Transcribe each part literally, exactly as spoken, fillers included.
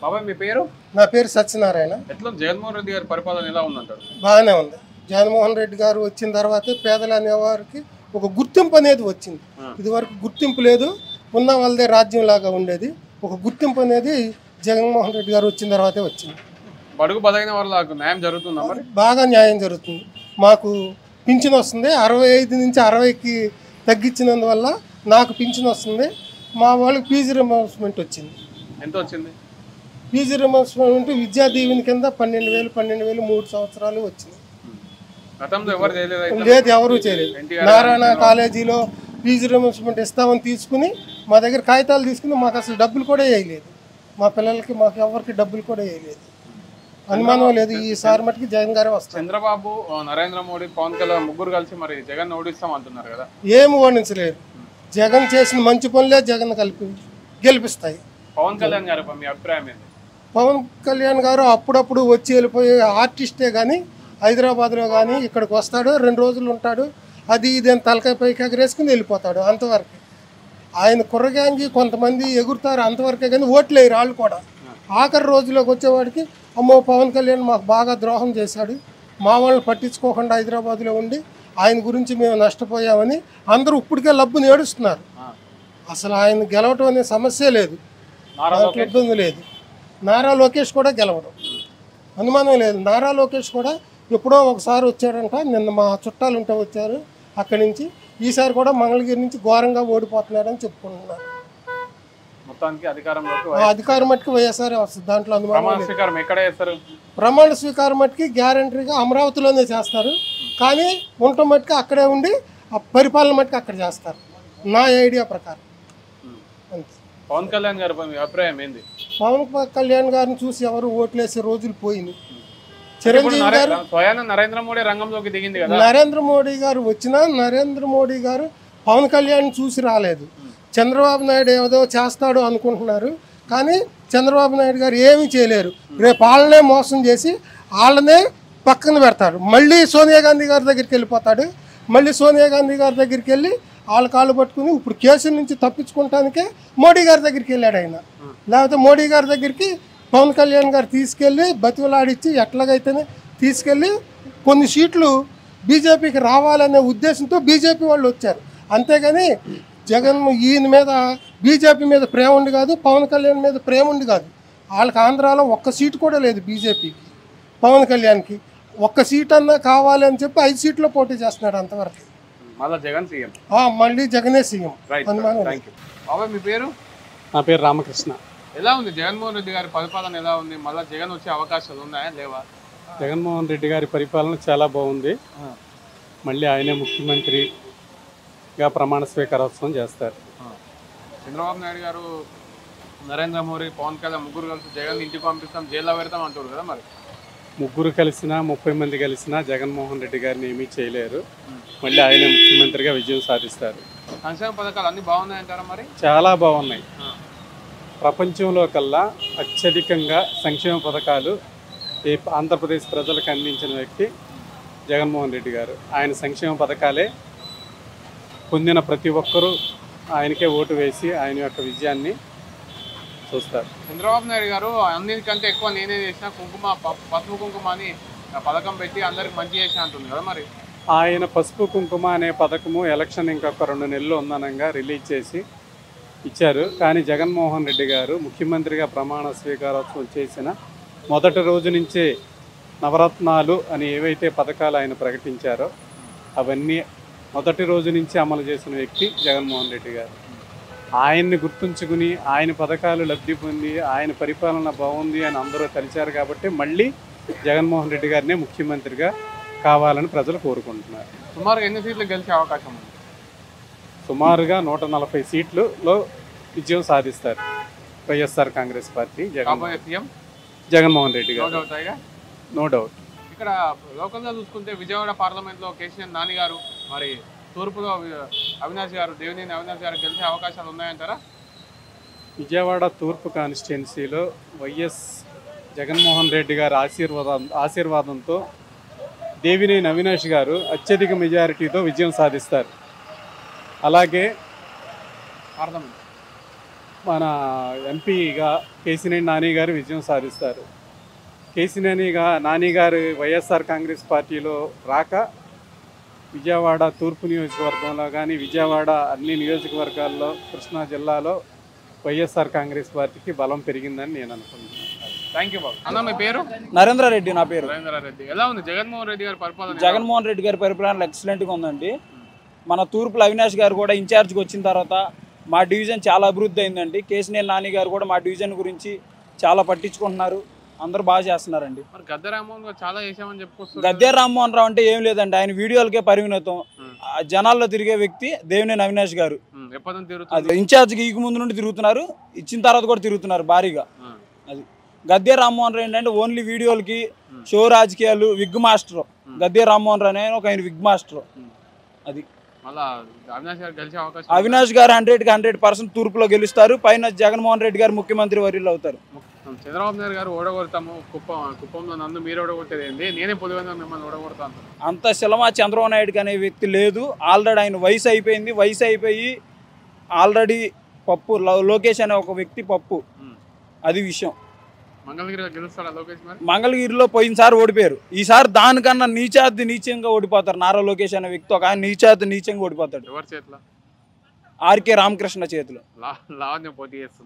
బాబాయ్ మీ పేరు? నా పేరు సత్యనారాయణ. ఎట్లా జగన్మోహన్ రెడ్డి గారి పరిపాలన ఎలా ఉందంటారు? బాగానే ఉంది. జగన్మోహన్ రెడ్డి గారు వచ్చిన తర్వాత పేదలు అనేవారికి ఒక గుర్తింపు అనేది వచ్చింది. ఇది వరకు గుర్తింపు లేదు, ఉన్న వాళ్ళదే రాజ్యం లాగా ఉండేది. ఒక గుర్తింపు అనేది జగన్మోహన్ రెడ్డి గారు వచ్చిన తర్వాతే వచ్చింది. బడుగు బలైన వాళ్ళకు న్యాయం జరుగుతుందా? మరి బాగా న్యాయం జరుగుతుంది. మాకు పింఛన్ వస్తుంది, అరవై ఐదు నుంచి అరవైకి తగ్గించినందువల్ల నాకు పింఛన్ వస్తుంది. మా వాళ్ళకి ఫీజు రింబర్స్మెంట్ వచ్చింది. ఎంత వచ్చింది? ఫీజు రింబర్స్మెంట్ విద్యా దీవెన కింద పన్నెండు వేలు పన్నెండు వేలు మూడు సంవత్సరాలు వచ్చింది. లేదు, ఎవరూ చేయలేదు. నారాయణ కాలేజీలో ఫీజు రింబర్స్మెంట్ ఇస్తామని తీసుకుని మా దగ్గర కాగితాలు తీసుకుని మాకు అసలు డబ్బులు కూడా వేయలేదు. మా పిల్లలకి మాకు ఎవరికి డబ్బులు కూడా వేయలేదు. అనుమానం లేదు, ఈసారి మటుకు జగన్ గారే వస్తారు. చంద్రబాబు, నరేంద్ర మోడీ, పవన్ కళ్యాణ్ ముగ్గురు కలిసి మరి జగన్ ఓడిస్తాం అంటున్నారు కదా. ఏమి ఓడించలేదు. జగన్ చేసిన మంచి పనులే జగన్ కలిపి గెలిపిస్తాయి. పవన్ కళ్యాణ్ గారు మీ అభిప్రాయం ఏంటి? పవన్ కళ్యాణ్ గారు అప్పుడప్పుడు వచ్చి వెళ్ళిపోయే ఆర్టిస్టే కానీ హైదరాబాద్లో కానీ ఇక్కడికి వస్తాడు, రెండు రోజులు ఉంటాడు, అది ఇదేం తలకాయ పైకి ఎగరేసుకుని వెళ్ళిపోతాడు. అంతవరకు ఆయన కుర్రగాంగి కొంతమంది ఎగురుతారు, అంతవరకే కానీ ఓట్లు వేయరు వాళ్ళు కూడా. ఆఖరి రోజులోకి వచ్చేవాడికి అమ్మో పవన్ కళ్యాణ్ మాకు బాగా ద్రోహం చేశాడు, మా వాళ్ళని పట్టించుకోకుండా హైదరాబాద్లో ఉండి ఆయన గురించి మేము నష్టపోయామని అందరూ ఇప్పటికే లబ్బుని ఏడుస్తున్నారు. అసలు ఆయన గెలవటం అనే సమస్య లేదు, ఇబ్బంది లేదు. నారా లోకేష్ కూడా గెలవడం అనుమానం లేదు. నారా లోకేష్ కూడా ఎప్పుడో ఒకసారి వచ్చాడంట, నిన్న మా చుట్టాలు ఉంటే వచ్చారు అక్కడి నుంచి. ఈసారి కూడా మంగళగిరి నుంచి ఘోరంగా ఓడిపోతున్నాడని చెప్పుకుంటున్నారు. మొత్తానికి అధికారంలోకి అధికారం మట్టుకు వైఎస్ఆర్ వస్తుంది, దాంట్లో అనుమానం. ఎక్కడ చేస్తారు? ప్రమాణ స్వీకారం మట్టుకి గ్యారంటీగా అమరావతిలోనే చేస్తారు, కానీ ఉండటం మట్టుకు అక్కడే ఉండి పరిపాలన మట్టుకు అక్కడ చేస్తారు నా ఐడియా ప్రకారం. అంతే. పవన్ కళ్యాణ్ గారు మీ అభిప్రాయం ఏంది? పవన్ కళ్యాణ్ గారిని చూసి ఎవరు ఓట్లేసే రోజులు పోయింది. చిరంజీవి గారు, నరేంద్ర మోడీ రంగంలోకి దిగింది కదా. నరేంద్ర మోడీ గారు వచ్చినా నరేంద్ర మోడీ గారు పవన్ కళ్యాణ్ చూసి రాలేదు. చంద్రబాబు నాయుడు ఏదో చేస్తాడు అనుకుంటున్నారు, కానీ చంద్రబాబు నాయుడు గారు ఏమీ చేయలేరు. రేపు వాళ్ళనే మోసం చేసి వాళ్ళనే పక్కన పెడతాడు. మళ్ళీ సోనియా గాంధీ గారి దగ్గరికి వెళ్ళిపోతాడు. మళ్ళీ సోనియా గాంధీ గారి దగ్గరికి వెళ్ళి వాళ్ళ కాళ్ళు పట్టుకుని ఇప్పుడు కేసుల నుంచి తప్పించుకోవటానికే మోడీ గారి దగ్గరికి వెళ్ళాడు ఆయన. లేకపోతే మోడీ గారి దగ్గరికి పవన్ కళ్యాణ్ గారు తీసుకెళ్ళి బతివలాడిచ్చి ఎట్లాగైతేనే తీసుకెళ్ళి కొన్ని సీట్లు బీజేపీకి రావాలనే ఉద్దేశంతో బీజేపీ వాళ్ళు వచ్చారు. అంతేగాని జగన్ ఈయన మీద బీజేపీ మీద ప్రేమ ఉండి కాదు, పవన్ కళ్యాణ్ మీద ప్రేమ ఉండి కాదు. వాళ్ళకి ఆంధ్రాలో ఒక్క సీటు కూడా లేదు బీజేపీకి. పవన్ కళ్యాణ్కి ఒక్క సీట్ అన్నా కావాలి అని చెప్పి ఐదు సీట్లో పోటీ చేస్తున్నాడు అంతవరకు. మళ్ళీ జగన్ సీఎం, మళ్ళీ జగనే సీఎం. బాబాయ్ మీ పేరు? నా పేరు రామకృష్ణ. ఎలా ఉంది జగన్మోహన్ రెడ్డి గారి పరిపాలన? ఎలా ఉంది? మళ్ళీ జగన్ వచ్చే అవకాశాలు ఉన్నాయా లేవా? జగన్మోహన్ రెడ్డి గారి పరిపాలన చాలా బాగుంది. మళ్ళీ ఆయనే ముఖ్యమంత్రిగా ప్రమాణ స్వీకారోత్సవం చేస్తారు. చంద్రబాబు నాయుడు గారు, నరేంద్ర మోడీ, పవన్ కళ్యాణ్ ముగ్గురు కలిసి జగన్ ఇంటికి పంపిస్తాం, జైల్లో పెడతాం అంటారు కదా. మరి ముగ్గురు కలిసినా ముప్పై మంది కలిసినా జగన్మోహన్ రెడ్డి గారిని ఏమీ చేయలేరు. మళ్ళీ ఆయనే ముఖ్యమంత్రిగా విజయం సాధిస్తారు. సంక్షేమ పథకాలు అన్ని బాగున్నాయంటారా? మరి చాలా బాగున్నాయి. ప్రపంచంలో కల్లా అత్యధికంగా సంక్షేమ పథకాలు ఈ ఆంధ్రప్రదేశ్ ప్రజలకు అందించిన వ్యక్తి జగన్మోహన్ రెడ్డి గారు. ఆయన సంక్షేమ పథకాలే పొందిన ప్రతి ఒక్కరూ ఆయనకే ఓటు వేసి ఆయన యొక్క విజయాన్ని చూస్తారు. చంద్రబాబు నాయుడు గారు అన్నిటికంటే ఎక్కువ నేనే చేసిన కుంకుమ పసుపు కుంకుమ అని పథకం పెట్టి అందరికి మంచి చేసి అంటుంది కదా. మరి ఆయన పసుపు కుంకుమ అనే పథకము ఎలక్షన్ ఇంకొక రెండు నెలలు ఉందనంగా రిలీజ్ చేసి ఇచ్చారు. కానీ జగన్మోహన్ రెడ్డి గారు ముఖ్యమంత్రిగా ప్రమాణ స్వీకారోత్సవం చేసిన మొదటి రోజు నుంచే నవరత్నాలు అని ఏవైతే పథకాలు ఆయన ప్రకటించారో అవన్నీ మొదటి రోజు నుంచి అమలు చేసిన వ్యక్తి జగన్మోహన్ రెడ్డి గారు. ఆయన్ని గుర్తుంచుకుని ఆయన పథకాలు లబ్ధి పొంది ఆయన పరిపాలన బాగుంది అని అందరూ తలిచారు కాబట్టి మళ్ళీ జగన్మోహన్ రెడ్డి గారినే ముఖ్యమంత్రిగా కావాలని ప్రజలు కోరుకుంటున్నారు. సుమారుగా ఎన్ని సీట్లు గెలిచే అవకాశం ఉంది? సుమారుగా నూట నలభై సీట్లులో విజయం సాధిస్తారు వైఎస్ఆర్ కాంగ్రెస్ పార్టీ, జగన్ జగన్మోహన్ రెడ్డి గారు. No doubt. ఇక్కడ లోకల్గా చూసుకుంటే విజయవాడ పార్లమెంట్లో కేసీఆర్ నాని గారు, మరి తూర్పులో అవినాష్ గారు, దేవినేని అవినాష్ గారు గెలిచే అవకాశాలు ఉన్నాయంటారా? విజయవాడ తూర్పు కాన్స్టిట్యున్సీలో వైఎస్ జగన్మోహన్ రెడ్డి గారి ఆశీర్వాదం ఆశీర్వాదంతో దేవినేని అవినాష్ గారు అత్యధిక మెజారిటీతో విజయం సాధిస్తారు. అలాగే పార్లమెంట్ మన ఎంపీగా కేసినేని నాని గారు విజయం సాధిస్తారు. కేసినేని నాని గారు వైఎస్ఆర్ కాంగ్రెస్ పార్టీలో రాక విజయవాడ తూర్పు నియోజకవర్గంలో కానీ విజయవాడ అన్ని నియోజకవర్గాల్లో కృష్ణా జిల్లాలో వైఎస్ఆర్ కాంగ్రెస్ పార్టీకి బలం పెరిగిందని నేను అనుకుంటున్నాను. థ్యాంక్ యూ బాబు. అన్న మీ పేరు? నరేంద్ర రెడ్డి నా పేరు. నరేంద్ర రెడ్డి. ఎలా ఉంది జగన్మోహన్ రెడ్డి గారి పరిపాలన? జగన్మోహన్ రెడ్డి గారి పరిపాలన ఎక్సలెంట్గా ఉందండి. మన తూర్పులో అవినాష్ గారు కూడా ఇన్ఛార్జ్కి వచ్చిన తర్వాత మా డివిజన్ చాలా అభివృద్ధి అయిందండి. కేసినేని నాని గారు కూడా మా డివిజన్ గురించి చాలా పట్టించుకుంటున్నారు. అందరూ బాగా చేస్తున్నారండి. మరి గద్దె రామ్మోహన్ గారు చాలా చేసామని చెప్పుకొస్తారు. గద్దె రామ్మోహన్ రావు అంటే ఏం లేదండి, ఆయన వీడియోలకే పరిమితం. జనాల్లో తిరిగే వ్యక్తి దేవినేని అవినాష్ గారు. అది ఇన్ఛార్జ్కి ఈకు ముందు నుండి తిరుగుతున్నారు, ఇచ్చిన తర్వాత కూడా తిరుగుతున్నారు భారీగా. అది గద్దె రామ్మోహన్ రావు ఏంటంటే ఓన్లీ వీడియోలకి షో రాజకీయాలు. విగ్ మాస్టర్ గద్దె రామ్మోహన్ రావు అనే ఒక ఆయన విగ్ మాస్టర్. అది అవినాష్ గారు హండ్రెడ్ కి హండ్రెడ్ పర్సెంట్ తూర్పులో గెలుస్తారు. పైన జగన్మోహన్ రెడ్డి గారు ముఖ్యమంత్రి వర్యులు అవుతారు. చంద్రబాబు నాయుడు గారు ఓడగొడతాము, కుప్పం కుప్పంలో నన్ను మీరు ఓడగొట్టేది ఏంటి, నేనే పొద్దుగా మిమ్మల్ని ఓడగొడతాను అంత శిలమా చంద్రబాబు నాయుడు అనే వ్యక్తి లేదు. ఆల్రెడీ ఆయన వయసు అయిపోయింది. వయసు అయిపోయి ఆల్రెడీ పప్పు లోకేష్ అనే ఒక వ్యక్తి పప్పు. అది విషయం. మంగళగిరిలో గెలుస్తాడా లోకేష్? మరి మంగళగిరిలో పోయినసారి ఓడిపోయారు. ఈసారి దానికన్నా నీచాతి నీచంగా ఓడిపోతారు. నారా లోకేష్ అనే వ్యక్తి ఒక ఆయన నీచాతి నీచంగా ఓడిపోతాడు. ఎవరి చేతిలో? ఆర్కే రామకృష్ణ చేతిలో. లావణ్య పోటీ చేస్తుంది,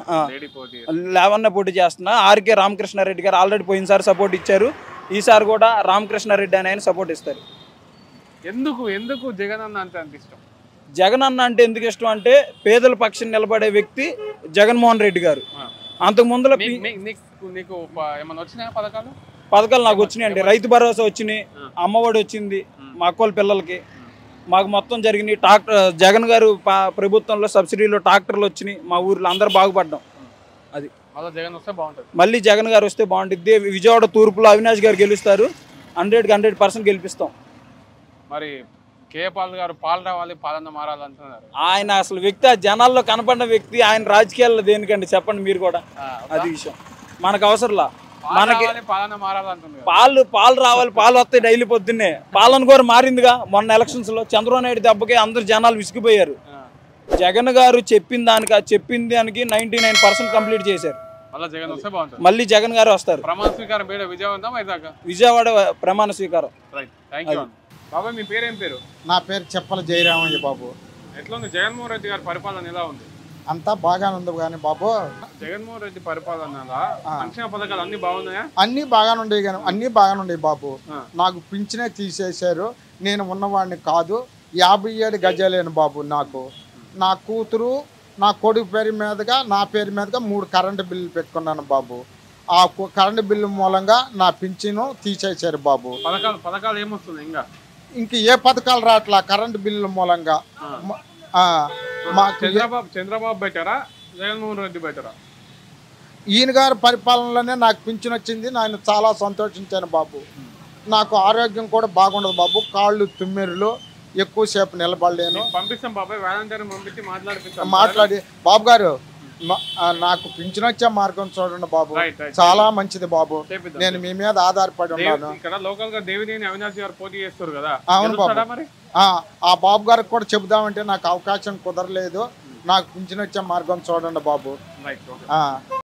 లావణ్య పోటీ చేస్తున్నా. ఆర్కే రామకృష్ణారెడ్డి గారు ఆల్రెడీ పోయినసారి సపోర్ట్ ఇచ్చారు. ఈసారి కూడా రామకృష్ణారెడ్డి అని ఆయన సపోర్ట్ ఇస్తారు. ఎందుకు ఎందుకు జగన్ అన్న అంటే అంత ఇష్టం? జగన్ అన్న అంటే ఎందుకు ఇష్టం అంటే పేదల పక్షం నిలబడే వ్యక్తి జగన్మోహన్ రెడ్డి గారు. అంతకు ముందులో నీకు ఏమన్నా వచ్చినాయా పథకాలు? పథకాలు నాకు వచ్చినాయండి. రైతు భరోసా వచ్చినాయి, అమ్మఒడి వచ్చింది మా అక్కోళ్ళ పిల్లలకి. మాకు మొత్తం జరిగినాయి. ట్రాక్టర్ జగన్ గారు ప్రభుత్వంలో సబ్సిడీలో ట్రాక్టర్లు వచ్చినాయి. మా ఊర్లో అందరూ బాగుపడ్డాం. అది జగన్ వస్తే బాగుంటుంది. మళ్ళీ జగన్ గారు వస్తే బాగుంటుంది. విజయవాడ తూర్పులో అవినాష్ గారు గెలుస్తారు. హండ్రెడ్కి హండ్రెడ్ పర్సెంట్ గెలిపిస్తాం. మరి కేపాల్ గారు పాలు రావాలి, పాలన మారాలంటున్నారు. ఆయన అసలు వ్యక్తి ఆ జనాల్లో కనపడిన వ్యక్తి. ఆయన రాజకీయాల్లో దేనికండి చెప్పండి మీరు కూడా. అది విషయం మనకు అవసరంలా. మనకి పాలు పాలు రావాలి, పాలు వస్తాయి డైలీ పొద్దున్నే. పాలన కూడా మారిందిగా మొన్న ఎలక్షన్స్ లో. చంద్రబాబు నాయుడు దెబ్బకి అందరు జనాలు విసిగిపోయారు. జగన్ గారు చెప్పిన దానికి చెప్పిన దానికి నైన్టీ నైన్ పర్సెంట్ కంప్లీట్ చేశారు. మళ్ళీ జగన్ గారు వస్తారు. ప్రమాణ స్వీకారం విజయవాడ ప్రమాణ స్వీకారం. బాబా మీ పేరు ఏం పేరు? నా పేరు చెప్పల జయరామయ్య బాబు. ఎట్లా ఉంది జగన్మోహన్ రెడ్డి గారి పరిపాలన? ఎలా ఉంది? అంతా బాగానే ఉంది కానీ బాబు, జగన్మోహన్ రెడ్డి పరిపాలన సంక్షేమ పథకాలు అన్ని బాగున్నాయా? అన్ని బాగానే ఉండేవి కానీ అన్ని బాగానే ఉండేవి బాబు. నాకు పింఛనే తీసేశారు. నేను ఉన్నవాడిని కాదు. యాభై ఏడు గజాలేను బాబు. నాకు నా కూతురు నా కొడుకు పేరు మీదుగా నా పేరు మీదుగా మూడు కరెంటు బిల్లులు పెట్టుకున్నాను బాబు. ఆ కరెంటు బిల్లు మూలంగా నా పింఛను తీసేశారు బాబు. పథకాలు పథకాలు ఏమొస్తుంది? ఇంకా ఇంక ఏ పథకాలు రావట్లా కరెంటు బిల్లు మూలంగా. చంద్రబాబు చంద్రబాబు బెటరా, జగన్మోహన్ రెడ్డి బెటరా? ఈయన గారి పరిపాలనలోనే నాకు పింఛన్ వచ్చింది. నేను చాలా సంతోషించాను బాబు. నాకు ఆరోగ్యం కూడా బాగుండదు బాబు. కాళ్ళు తుమ్మెరులు, ఎక్కువసేపు నిలబడలేను. పంపిస్తాం బాబాయ్, వాలంటీర్ని పంపించి మాట్లాడిపిస్తాం. మాట్లాడి బాబు గారు నాకు పింఛన్ వచ్చే మార్గం చూడండి బాబు. చాలా మంచిది బాబు. నేను మీ మీద ఆధారపడి ఉన్నాను. ఇక్కడ లోకల్ గా దేవినేని అవినాష్ గారు పోటీ చేస్తారు కదా. అవును బాబు. ఆ బాబు గారికి కూడా చెబుదామంటే నాకు అవకాశం కుదరలేదు. నాకు పింఛన్ వచ్చే మార్గం చూడండి బాబు.